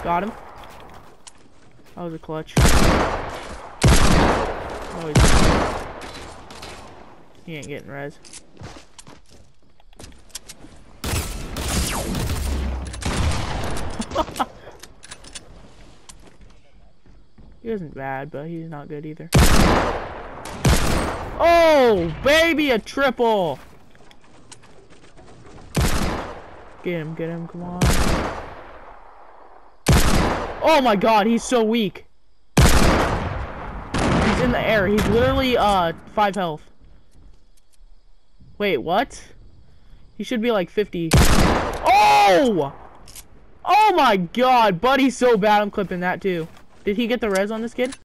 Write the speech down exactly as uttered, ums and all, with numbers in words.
Got him. That was a clutch. Oh, he's... He ain't getting res. He isn't bad, but he's not good either. Oh, baby, a triple! Get him, get him, come on. Oh my god, he's so weak. He's in the air. He's literally, uh, five health. Wait, what? He should be like fifty. Oh! Oh my god, buddy's so bad. I'm clipping that too. Did he get the res on this kid?